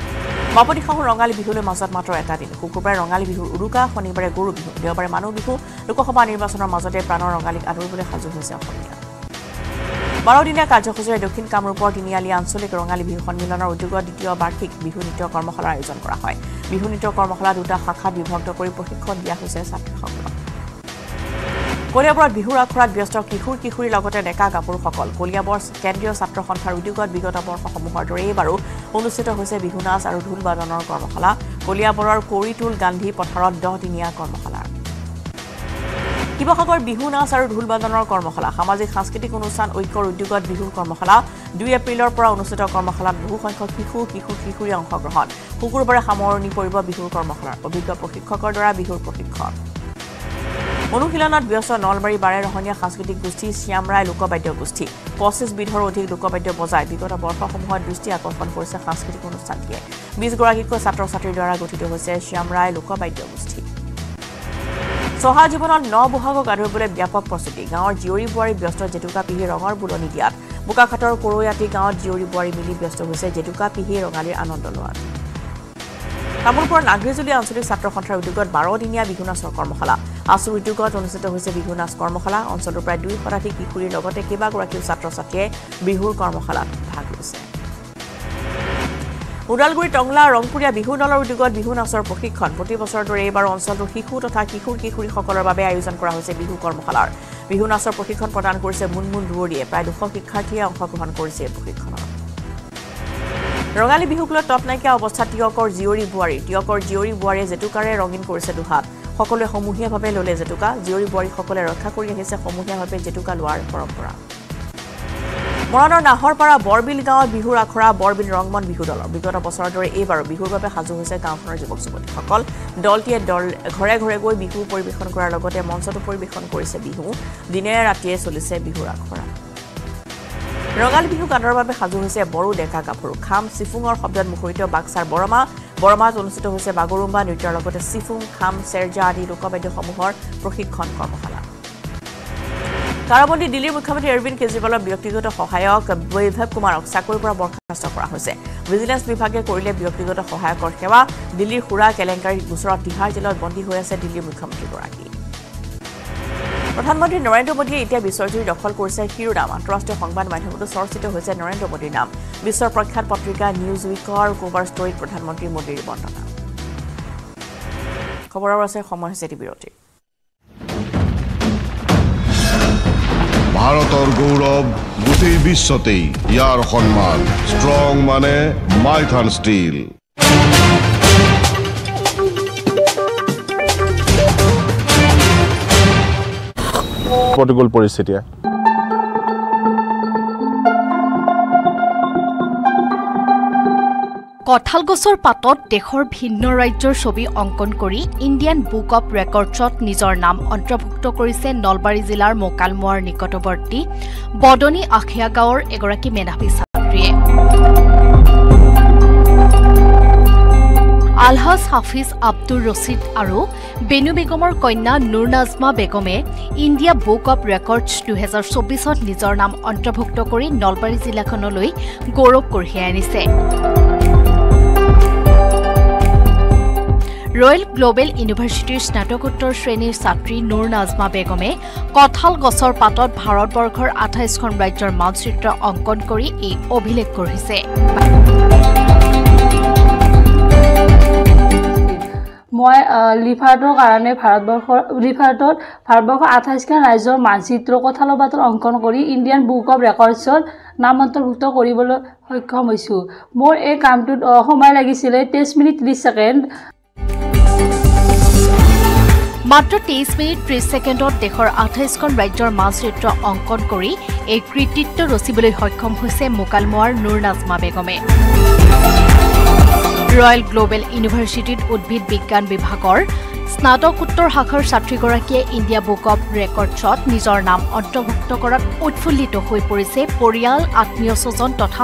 বাপতি সাহোন ৰঙালী বিহুলৈ মাজত মাত্ৰ এটা দিন শুকুৰবাৰে ৰঙালী বিহুৰ উৰুকা শনিবাৰে গৰু বিহু দেওবাৰে মানুহ বিহু লোকসভা নিৰ্বাচনৰ মাজতে প্ৰাণৰ ৰঙালীক আদৰিবলৈ সাজু হৈছে অসমীয়া 12 দিনীয়া কাৰ্যসূচীৰে দক্ষিণ কামৰূপৰ তিনিআলি আঞ্চলিক ৰঙালী বিহু সন্মিলনৰ উদ্যোগত দ্বিতীয় বাৰ্ষিক বিহু নৃত্য কৰ্মশালাৰ আয়োজন কৰা হয় বিহু নৃত্য কৰ্মশালা দুটা শাখাত বিভক্ত কৰি প্ৰশিক্ষণ দিয়া হৈছে ছাত্ৰীসকলক কলিয়াবৰত বিহুৰ আখৰাত ব্যস্ত কিশোৰীৰ লগতে ডেকা গাভৰুসকল কলিয়াবৰ কেন্দ্ৰীয় ছাত্ৰ সন্থাৰ উদ্যোগত বিগত বৰ্ষসমূহৰ দৰে এইবাৰো অনুষ্ঠিত হৈছে বিহু নাচ আৰু ঢোল বাদনৰ কৰ্মশালা কলিয়াবৰৰ কৰিটোল গান্ধী পথাৰত 10 দিনীয়া কৰ্মশালা শিৱসাগৰ বিহু নাচ আৰু ঢোল বাদনৰ কৰ্মশালা সামাজিক সাংস্কৃতিক অনুষ্ঠান ঐক্যৰ উদ্যোগত বিহুৰ কৰ্মশালা 2 এপ্ৰিলৰ পৰা অনুষ্ঠিত কৰ্মশালাত বহু সংখ্যক কিশোৰী অংশগ্ৰহণ শুকুৰবাৰে সামৰণি পৰিব বিহুৰ কৰ্মশালাৰ অভিজ্ঞ প্ৰশিক্ষকৰ দ্বাৰা বিহুৰ প্ৰশিক্ষণ অনুশীলনত ব্যস্ত নলবাৰী বাৰেৰহণীয়া সাংস্কৃতিক গোষ্ঠী শ্যামৰাই লোকবাদ্য গোষ্ঠী 25 বিধৰ অধিক লোকবাদ্য বজাই বিগত বৰ্ষসমূহত দৃষ্টি আকৰ্ষণ কৰিছে সাংস্কৃতিক অনুষ্ঠানটিয়ে 20 গৰাকীকৈ ছাত্ৰ ছাত্ৰীৰ দ্বাৰা গঠিত হৈছে শ্যামৰাই লোকবাদ্য গোষ্ঠী সহা জীৱনত নবহাগক আদৰিবলৈ ব্যাপক প্ৰস্তুতি গাঁৱৰ জিয়ৰী বোৱাৰী ব্যস্ত জেতুকা পিহি ৰঙৰ বুলনি দিয়াত বোকাখাটৰ কৰৈয়াতি গাঁৱত জিয়ৰী বোৱাৰী মিলি ব্যস্ত হৈছে জেতুকা পিহি ৰঙালীৰ আনন্দ লোৱাত কামৰূপৰ নাগৰিজুলি আঞ্চলিক ছাত্ৰ সন্থাৰ উদ্যোগত 12 দিনীয়া বিহু নাচৰ কৰ্মশালা আছুৰ উদ্যোগত অনুষ্ঠিত হৈছে বিহু নাচ কৰ্মশালা অঞ্চলৰ প্ৰায় 2 শতাধিক কিশোৰীৰ লগতে কেইবাগৰাকীও ছাত্ৰ ছাত্ৰীয়ে বিহুৰ কৰ্মশালাত ভাগ লৈছে উদালগুৰি টংলা ৰংপুৰীয়া বিহু দলৰ উদ্যোগত বিহু নাচৰ প্ৰশিক্ষণ প্ৰতি বছৰৰ দৰে এইবাৰ অঞ্চলটোৰ শিশু তথা কিশোৰীসকলৰ বাবে আয়োজন কৰা হৈছে বিহু কৰ্মশালাৰ বিহু নাচৰ প্ৰশিক্ষণ প্ৰদান কৰিছে মুনমুন দুৱৰীয়ে প্ৰায় 200 শিক্ষাৰ্থীয়ে অংশগ্ৰহণ কৰিছে এই প্ৰশিক্ষণত ৰঙালী বিহুক লৈ টপ নাইকিয়া অৱস্থাত টিয়কৰ জিয়ৰী বোৱাৰীয়ে জেতুকাৰে ৰঙীন কৰিছে দুহাত সকলোৱে সমূহীয়াভাৱে ললে জেতুকা জিয়ৰী বোৱাৰীসকলে ৰক্ষা কৰি আহিছে সমূহীয়াভাৱে জেতুকা লোৱাৰ পৰম্পৰা মৰাণৰ নাহৰপাৰা বৰবিল গাঁৱত বিহুৰ আখৰা বৰবিল ৰংমন বিহু দলৰ বিগত বছৰৰ দৰে এইবাৰো বিহুৰ বাবে সাজু হৈছে গাঁওখনৰ যুৱক যুৱতীসকল দলটিয়ে ঘৰে ঘৰে গৈ বিহু পৰিৱেশন কৰাৰ লগতে মঞ্চতো পৰিৱেশন কৰিছে বিহু দিনে ৰাতিয়ে চলিছে বিহুৰ আখৰা ৰঙালী বিহুক আদৰৰ বাবে সাজু হৈছে বড়ো ডেকা গাভৰু খাম চিফুঙৰ শব্দত মুখৰিত বাক্সাৰ বৰমাত অনুষ্ঠিত হৈছে বাগৰুম্বা নৃত্যৰ লগতে চিফুং খাম চেৰজা আদি লোকবাদ্যসমূহৰ প্ৰশিক্ষণ কৰ্মশালা কাৰাবন্দী দিল্লীৰ মুখ্যমন্ত্ৰী অৰবিন্দ কেজৰিৱালৰ ব্যক্তিগত সহায়ক বৈভৱ কুমাৰক চাকৰিৰ পৰা বৰ্খাস্ত কৰা হৈছে ভিজিলেন্স বিভাগে কৰিলে ব্যক্তিগত সহায়কৰ সেৱা দিল্লীৰ খুৰা কেলেংকাৰীৰ গোচৰত তিহাৰ জেলত বন্দী হৈ আছে দিল্লীৰ মুখ্যমন্ত্ৰীগৰাকী প্ৰধানমন্ত্ৰী নৰেন্দ্ৰ মোদীয়ে এতিয়া বিশ্বজুৰি দখল কৰিছে শিৰোনাম আন্তঃৰাষ্ট্ৰীয় সংবাদ মাধ্যমতো চৰ্চিত হৈছে নৰেন্দ্ৰ মোদীৰ নাম বিশ্বৰ প্ৰখ্যাত পত্ৰিকা নিউজ উইকৰ কভাৰ ষ্টৰীত প্ৰধানমন্ত্ৰী মোদীৰ বৰ্ণনা খবৰৰ আছে সময় হৈছে বিৰতি ভাৰতৰ গৌৰৱ গোটেই বিশ্বতেই ইয়াৰ সন্মান ষ্ট্ৰং মানে মাইথান ষ্টীল প্ৰতিকূল পৰিস্থিতি কঁঠাল গছৰ পাতত দেশৰ ভিন্ন ৰাজ্যৰ ছবি অংকন কৰি ইণ্ডিয়ান বুক অৱ ৰেকৰ্ডছত নিজৰ নাম অন্তৰ্ভুক্ত কৰিছে নলবাৰী জিলাৰ মোকালমোৱাৰ নিকটৱৰ্তী বদনী আখিয়া গাঁৱৰ এগৰাকী মেধাৱী ছাত্ৰীয়ে আলহাজ হাফিজ আব্দুৰ ৰছিদ আৰু বেনু বেগমৰ কন্যা নুৰ নাজমা বেগমে ইণ্ডিয়া বুক অৱ ৰেকৰ্ডছ 2024ত নিজৰ নাম অন্তৰ্ভুক্ত কৰি নলবাৰী জিলাখনলৈ গৌৰৱ কঢ়িয়াই আনিছে ৰয়েল গ্লোবেল ইউনিভাৰ্চিটিৰ স্নাতকোত্তৰ শ্ৰেণীৰ ছাত্ৰী নুৰ নাজমা বেগমে কঁঠাল গছৰ পাতত ভাৰতবৰ্ষৰ 28খন ৰাজ্যৰ মানচিত্ৰ অংকন কৰি এই অভিলেখ গঢ়িছে মই লিফাৰ্টৰ কাৰণে ভাৰতবৰ্ষৰ 28খন ৰাজ্যৰ মানচিত্ৰ কঁঠালৰ পাতত অংকন কৰি ইণ্ডিয়ান বুক অৱ ৰেকৰ্ডছত নাম অন্তৰ্ভুক্ত কৰিবলৈ সক্ষম হৈছোঁ মোৰ এই কামটোত সময় লাগিছিলে 23 মিনিট 30 ছেকেণ্ড মাত্ৰ 23 মিনিট 30 ছেকেণ্ডত দেশৰ 28খন ৰাজ্যৰ মানচিত্ৰ অংকন কৰি এই কৃতিত্ব ৰচিবলৈ সক্ষম হৈছে মোকালমোৱাৰ নুৰ নাজমা বেগমে ৰয়েল গ্লোবেল ইউনিভাৰ্চিটিত উদ্ভিদ বিজ্ঞান বিভাগৰ স্নাতকোত্তৰ শাখাৰ ছাত্ৰীগৰাকীয়ে ইণ্ডিয়া বুক অৱ ৰেকৰ্ডছত নিজৰ নাম অন্তৰ্ভুক্ত কৰাত উৎফুল্লিত হৈ পৰিছে পৰিয়াল আত্মীয় স্বজন তথা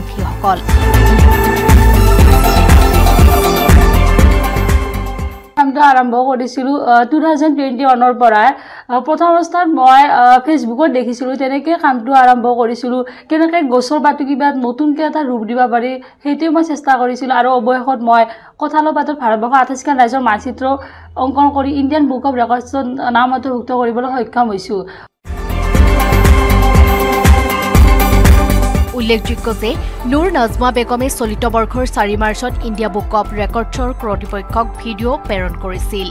শুভাকাংক্ষীসকল ভূমিকা আৰম্ভ কৰিছিলোঁ 2021 পৰা প্ৰথম অৱস্থাত মই ফেচবুকত দেখিছিলোঁ তেনেকৈ কামটো আৰম্ভ কৰিছিলোঁ কেনেকৈ গছৰ পাতো কিবা নতুনকৈ এটা ৰূপ দিব পাৰি সেইটোৱে মই চেষ্টা কৰিছিলোঁ আৰু অৱশেষত মই কঁঠালৰ পাতত ভাৰতবৰ্ষৰ 28খন ৰাজ্যৰ মানচিত্ৰ অংকন কৰি ইণ্ডিয়ান বুক অফ ৰেকৰ্ডছত নাম অন্তৰ্ভুক্ত কৰিবলৈ সক্ষম হৈছোঁ উল্লেখযোগ্য যে নুৰ নাজমা বেগমে চলিত বৰ্ষৰ 4 মাৰ্চত ইণ্ডিয়া বুক অৱ ৰেকৰ্ডছৰ কৰ্তৃপক্ষক ভিডিঅ' প্ৰেৰণ কৰিছিল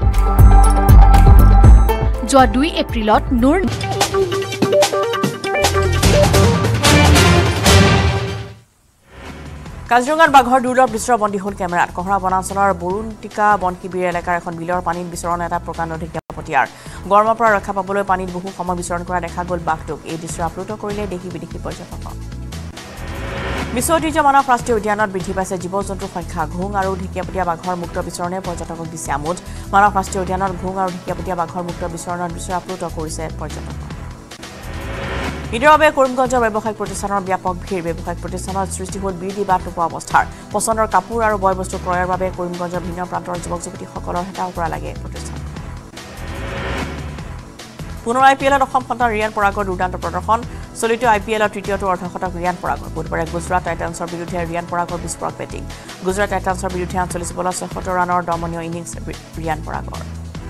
যোৱা 2 এপ্ৰিলত নুৰ কাজিৰঙাৰ বাঘৰ দুৰ্লভ দৃশ্য বন্দী হ'ল কেমেৰাত কহৰা বনাঞ্চলৰ বৰুণটিকা বনশিবিৰ এলেকাৰ এখন বিলৰ পানীত বিচৰণ এটা প্ৰকাণ্ড ঢেকীয়াপতীয়াৰ গৰমৰ পৰা ৰক্ষা পাবলৈ পানীত বহু সময় বিচৰণ কৰা দেখা গ'ল বাঘটোক এই দৃশ্য আপলোড কৰিলে দেশী বিদেশী পৰ্যটক বিশ্ব ঐতিহ্য মানস ৰাষ্ট্ৰীয় উদ্যানত বৃদ্ধি পাইছে জীৱ জন্তুৰ সংখ্যা ঘোং আৰু ঢেকীয়াপতীয়া বাঘৰ মুক্ত বিচৰণে পৰ্যটকক দিছে আমোদ মানস ৰাষ্ট্ৰীয় উদ্যানত ঘোং আৰু ঢেকীয়াপতীয়া বাঘৰ মুক্ত বিচৰণৰ দৃশ্য আপলোড কৰিছে পৰ্যটক ঈদৰ বাবে কৰিমগঞ্জৰ ব্যৱসায়িক প্ৰতিষ্ঠানৰ ব্যাপক ভিৰ ব্যৱসায়িক প্ৰতিষ্ঠানত সৃষ্টি হ'ল বিৰতি বাট নোপোৱা অৱস্থাৰ পচন্দৰ কাপোৰ আৰু বয় বস্তু ক্ৰয়ৰ বাবে কৰিমগঞ্জৰ ভিন্ন প্ৰান্তৰ যুৱক যুৱতীসকলৰ হেতাও কৰা লাগে প্ৰতিষ্ঠান পুনৰ IPLত অসম সন্তান ৰিয়ান পৰাগৰ দুৰ্দান্ত প্ৰদৰ্শন চলিত IPLৰ তৃতীয়টো অৰ্ধশতক ৰিয়ান পৰাগৰ বুধবাৰে গুজৰাট টাইটান্সৰ বিৰুদ্ধে ৰিয়ান পৰাগৰ বিস্ফোৰক বেটিং গুজৰাট টাইটান্সৰ বিৰুদ্ধে 48 বলত 76 ৰানৰ দমনীয় ইনিংছ ৰিয়ান পৰাগৰ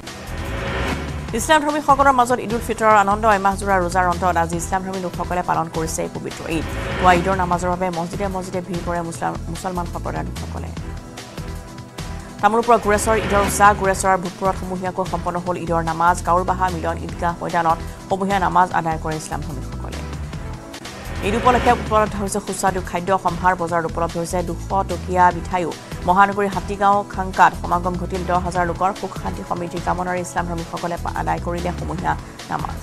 ইছলাম ধৰ্মীসকলৰ মাজত ঈদ উল ফিতৰৰ আনন্দ এমাহজোৰা ৰোজাৰ অন্তত আজি ইছলাম ধৰ্মী লোকসকলে পালন কৰিছে পবিত্ৰ ঈদ পুৱা ঈদৰ নামাজৰ বাবে মছজিদে ভিৰ কৰে মুছলমান সম্প্ৰদায়ৰ লোকসকলে তামোলপুৰ গুৰেশ্বৰ ঈদৰ উৎসাহ গুৰেশ্বৰৰ ভূতপুৰত সমূহীয়াকৈ সম্পন্ন হ'ল ঈদৰ নামাজ গাঁৱৰবাহা মিলন ঈদগাহ ময়দানত সমূহীয়া নামাজ আদায় কৰে ইছলাম ধৰ্মীসকলে ঈদ উপলক্ষে উপলব্ধ হৈছে সুস্বাদু খাদ্য সম্ভাৰ বজাৰত উপলব্ধ হৈছে 200 টকীয়া মিঠাইও মহানগৰীৰ হাতীগাঁও খাংকাত সমাগম ঘটিল 10,000 লোকৰ সুখ শান্তি সমৃদ্ধি কামনাৰে ইছলাম ধৰ্মীসকলে আদায় কৰিলে সমূহীয়া নামাজ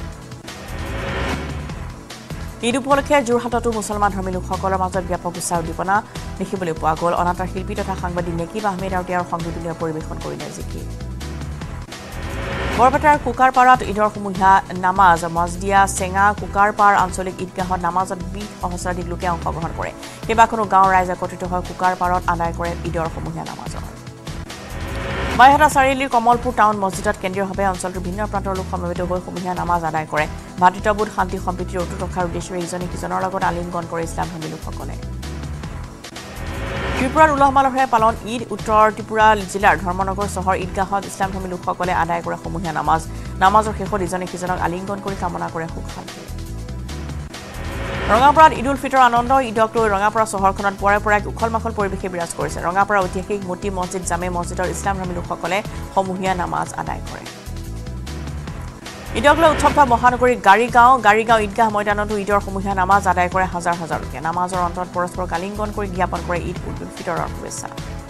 ঈদ উপলক্ষে যোৰহাটতো মুছলমান ধৰ্মী লোকসকলৰ মাজত ব্যাপক উৎসাহ উদ্দীপনা দেখিবলৈ পোৱা গ'ল অনাতাঁৰ শিল্পী তথা সাংবাদিক নেকিব আহমেদ আৰু তেওঁৰ সংগীতলীয় পৰিৱেশন কৰিলে জিকিৰ বৰপেটাৰ কুকাৰপাৰাত ঈদৰ সমূহীয়া নামাজ মছদিয়া চেঙা কুকাৰপাৰ আঞ্চলিক ঈদগাহত নামাজত 20 সহস্ৰাধিক লোকে অংশগ্ৰহণ কৰে কেইবাখনো গাঁৱৰ ৰাইজ একত্ৰিত হৈ কুকাৰপাৰত আদায় কৰে ঈদৰ সমূহীয়া নামাজৰ বাইহাটা চাৰিআলিৰ কমলপুৰ টাউন মছজিদত কেন্দ্ৰীয়ভাৱে অঞ্চলটোৰ ভিন্ন প্ৰান্তৰ লোক সমবেত হৈ সমূহীয়া নামাজ আদায় কৰে ভাতৃত্ববোধ শান্তি সম্প্ৰীতিৰ অটুট ৰখাৰ উদ্দেশ্যে ইজনে সিজনৰ লগত আলিংগন কৰে ইছলাম ধৰ্মী লোকসকলে ত্ৰিপুৰাৰ উলহ মালহেৰে পালন ঈদ উত্তৰ ত্ৰিপুৰা জিলাৰ ধৰ্মনগৰ চহৰ ঈদগাহত ইছলাম ধৰ্মী লোকসকলে আদায় কৰে সমূহীয়া নামাজৰ শেষত ইজনে সিজনক আলিংগন কৰি কামনা কৰে সুখ শান্তি ৰঙাপাৰাত ঈদ উল ফিতৰ আনন্দ ঈদক লৈ ৰঙাপাৰা চহৰখনত পৰে পৰে উখল মাখল পৰিৱেশে বিৰাজ কৰিছে ৰঙাপাৰা ঐতিহাসিক মতি মছজিদ জামে মছজিদৰ ইছলাম ধৰ্মী লোকসকলে সমূহীয়া নামাজ আদায় কৰে ঈদক লৈ উৎসৱ মহানগৰীৰ গাড়ীগাঁও ঈদগাহ ময়দানতো ঈদৰ সমূহীয়া নামাজ আদায় কৰে হাজাৰ হাজাৰ লোকে নামাজৰ অন্তত পৰস্পৰক আলিংগন কৰি জ্ঞাপন কৰে ঈদ উল ফিতৰৰ শুভেচ্ছা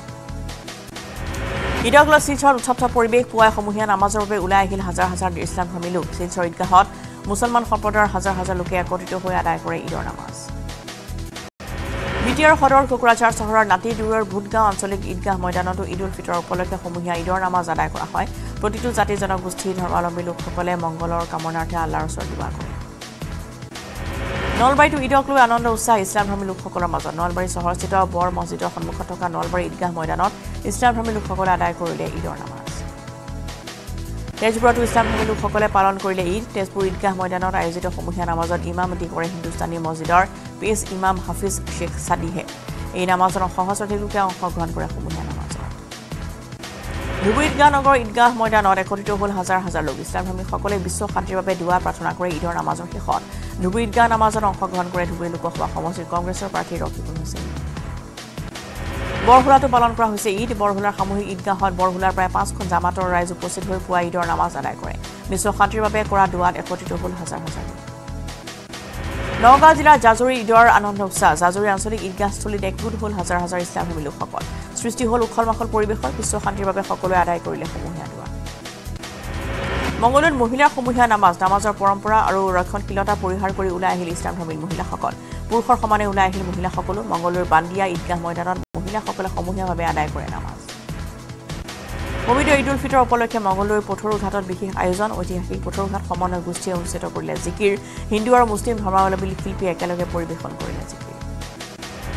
ঈদক লৈ শিলচৰ উৎসৱ পৰিৱেশ পুৱাই সমূহীয়া নামাজৰ বাবে ওলাই আহিল হাজাৰ হাজাৰ ইছলাম ধৰ্মী লোক শিলচৰ ঈদগাহত মুছলমান সম্প্ৰদায়ৰ হাজাৰ হাজাৰ লোকে একত্ৰিত হৈ আদায় কৰে ঈদৰ নামাজ বিটিআৰ সদৰ কোকৰাঝাৰ চহৰৰ নাতিদূৰৰ ভূতগাঁও আঞ্চলিক ঈদগাহ ময়দানতো ঈদ উল ফিতৰ উপলক্ষে সমূহীয়া ঈদৰ নামাজ আদায় কৰা হয় প্ৰতিটো জাতি জনগোষ্ঠীৰ ধৰ্মাৱলম্বী লোকসকলে মংগলৰ কামনাৰ্থে আল্লাহৰ ওচৰত দোৱা কৰে নলবাৰীতো ঈদক লৈ আনন্দ উৎসাহ ইছলাম ধৰ্মী লোকসকলৰ মাজত নলবাৰী চহৰস্থিত বৰ মছজিদৰ সন্মুখত থকা নলবাৰী ঈদগাহ ময়দানত ইছলাম ধৰ্মী লোকসকলে আদায় কৰিলে ঈদৰ নামাজ তেজপুৰতো ইছলাম ধৰ্মী লোকসকলে পালন কৰিলে ঈদ তেজপুৰ ঈদগাহ ময়দানত আয়োজিত সমূহীয়া নামাজত ইমামতি কৰে হিন্দুস্তানী মছজিদৰ পেছ ইমাম হাফিজ শ্বেখ ছাদিহে এই নামাজত সহস্ৰাধিক লোকে অংশগ্ৰহণ কৰে সমূহীয়া নামাজত ধুবুৰী ঈদগাহ নগৰ ঈদগাহ ময়দানত একত্ৰিত হ'ল হাজাৰ হাজাৰ লোক ইছলাম ধৰ্মীসকলে বিশ্ব শান্তিৰ বাবে দুৱা প্ৰাৰ্থনা কৰে ঈদৰ নামাজৰ শেষত ধুবুৰী ঈদগাহ নামাজত অংশগ্ৰহণ কৰে ধুবুৰী লোকসভা সমষ্টিৰ কংগ্ৰেছৰ প্ৰাৰ্থী ৰকিবুল হুছেইন বৰহুলাতো পালন কৰা হৈছে ঈদ বৰহুলাৰ সামূহিক ঈদগাহত বৰহুলাৰ প্ৰায় 5খন জামাতৰ ৰাইজ উপস্থিত হৈ পুৱা ঈদৰ নামাজ আদায় কৰে বিশ্ব শান্তিৰ বাবে কৰা দুৱাত একত্ৰিত হ'ল হাজাৰ হাজাৰ লোক নগাঁও জিলাৰ জাজৰি ঈদৰ আনন্দ উৎসাহ জাজৰি আঞ্চলিক ঈদগাহস্থলীত একগোট হ'ল হাজাৰ হাজাৰ ইছলাম ধৰ্মী লোকসকল সৃষ্টি হ'ল উখল মাখল পৰিৱেশৰ বিশ্ব শান্তিৰ বাবে সকলোৱে আদায় কৰিলে সমূহীয়া দুৱা মংগলদৈত মহিলাৰ সমূহীয়া নামাজৰ পৰম্পৰা আৰু ৰক্ষণশীলতা পৰিহাৰ কৰি ওলাই আহিল ইছলাম ধৰ্মী মহিলাসকল পুৰুষৰ সমানে ওলাই আহিল মহিলাসকলো মংগলদৈৰ বান্দিয়া ঈদগাহ ময়দানত মহিলাসকলে সমূহীয়াভাৱে আদায় কৰে নামাজ পবিত্ৰ ঈদ উল ফিতৰ উপলক্ষে মংগলদৈৰ পথৰুঘাটত বিশেষ আয়োজন ঐতিহাসিক পথৰুঘাট সমন্বয় গোষ্ঠীয়ে অনুষ্ঠিত কৰিলে জিকিৰ হিন্দু আৰু মুছলিম ধৰ্মাৱলম্বী শিল্পীয়ে একেলগে পৰিৱেশন কৰিলে জিকিৰ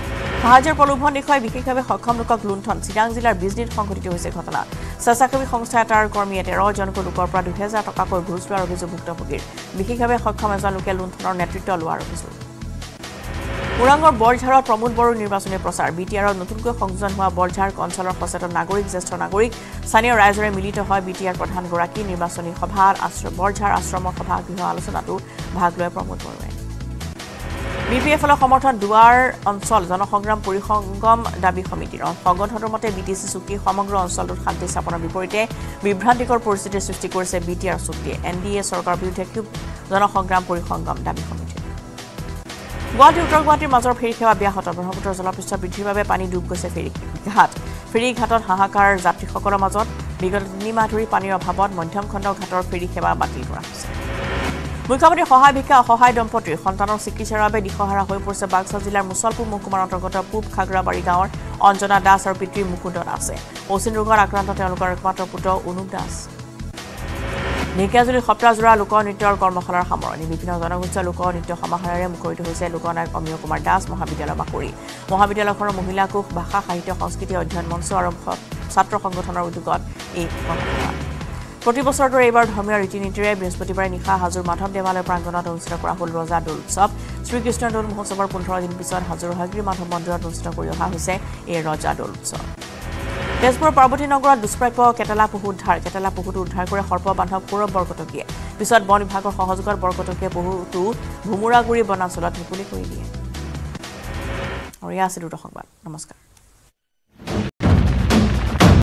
সাহায্যৰ প্ৰলোভন দেখুৱাই বিশেষভাৱে সক্ষম লোকক লুণ্ঠন চিৰাং জিলাৰ বিজনীত সংঘটিত হৈছে ঘটনা স্বেচ্ছাসেৱী সংস্থা এটাৰ কৰ্মীয়ে 13 জনকৈ লোকৰ পৰা 2000 টকাকৈ ঘুষ লোৱাৰ অভিযোগ ভুক্তভোগীৰ বিশেষভাৱে সক্ষম এজন লোকে লুণ্ঠনৰ নেতৃত্ব লোৱাৰ অভিযোগ ওৰাঙৰ বৰঝাৰত প্ৰমোদ বড়োৰ নিৰ্বাচনী প্ৰচাৰ বিটিআৰৰ নতুনকৈ সংযোজন হোৱা বৰঝাৰ অঞ্চলৰ সচেতন নাগৰিক জ্যেষ্ঠ নাগৰিক স্থানীয় ৰাইজৰে মিলিত হয় বিটিআৰ প্ৰধানগৰাকী নিৰ্বাচনী সভাৰ বৰঝাৰ আশ্ৰমৰ সভা গৃহ আলোচনাতো ভাগ লয় প্ৰমোদ বড়োৱে বিপিএফৰ সমৰ্থন দুৱাৰ অঞ্চল জনসংগ্ৰাম পৰিসংগম দাবী সমিতিৰ সংগঠনৰ মতে বিটিসি চুক্তি সমগ্ৰ অঞ্চলটোত শান্তি স্থাপনৰ বিপৰীতে বিভ্ৰান্তিকৰ পৰিস্থিতিৰ সৃষ্টি কৰিছে বিটিআৰ চুক্তিয়ে এনডিএ চৰকাৰৰ বিৰুদ্ধে জনসংগ্ৰাম পৰিসংগম দাবী সমিতি গুৱাহাটী উত্তৰ গুৱাহাটীৰ মাজৰ ফেৰী সেৱা ব্যাহত ব্ৰহ্মপুত্ৰৰ জলপৃষ্ঠ বৃদ্ধিৰ বাবে পানী ডুব গৈছে ফেৰী ঘাটত হাহাকাৰ যাত্ৰীসকলৰ মাজত বিগত 3 মাহ ধৰি পানীৰ অভাৱত মধ্যম খণ্ড ঘাটৰ ফেৰী সেৱা বাতিল কৰা হৈছে মুখ্যমন্ত্ৰী সহায় ভিক্ষা অসহায় দম্পতীৰ সন্তানৰ চিকিৎসাৰ বাবে দিশহাৰা হৈ পৰিছে বাক্সা জিলাৰ মুছলপুৰ মহকুমাৰ অন্তৰ্গত পূব খাগৰাবাৰী গাঁৱৰ অঞ্জনা দাস আৰু পিতৃ মুকুন্দ দাসে অচিন ৰোগৰ আক্ৰান্ত তেওঁলোকৰ একমাত্ৰ পুত্ৰ অনুপ দাস ঢেকিয়াজুলিত সপ্তাহজোৰা লোকনৃত্যৰ কৰ্মশালাৰ সামৰণি বিভিন্ন জনগোষ্ঠীয় লোকনৃত্য সমাহাৰেৰে মুখৰিত হৈছে লোকনায়ক অমিয় কুমাৰ দাস মহাবিদ্যালয় বাকৰি মহাবিদ্যালয়খনৰ মহিলা কোষ ভাষা সাহিত্য সংস্কৃতি অধ্যয়ন মঞ্চ আৰু ছাত্ৰ সংগঠনৰ উদ্যোগত এই কৰ্মশালা প্ৰতি বছৰৰ দৰে এইবাৰ ধৰ্মীয় ৰীতি নীতিৰে বৃহস্পতিবাৰে নিশা হাজোৰ মাধৱ দেৱালয় প্ৰাংগণত অনুষ্ঠিত কৰা হ'ল ৰজা দৌল উৎসৱ শ্ৰীকৃষ্ণ দৌল মহোৎসৱৰ 15 দিন পিছত হাজোৰ হয়গ্ৰী মাধৱ মন্দিৰত অনুষ্ঠিত কৰি অহা হৈছে এই ৰজা দৌল উৎসৱ তেজপুৰৰ পাৰ্বতী নগৰত দুষ্প্ৰাপ্য কেটেলা পহুটো উদ্ধাৰ কৰে সৰ্পবান্ধৱ সৌৰভ বৰকটকীয়ে পিছত বন বিভাগৰ সহযোগত বৰকটকীয়ে পহুটো ভুমুৰাগুৰি বনাঞ্চলত মুকলি কৰি দিয়ে আৰু এয়া আছিল দুটা সংবাদ নমস্কাৰ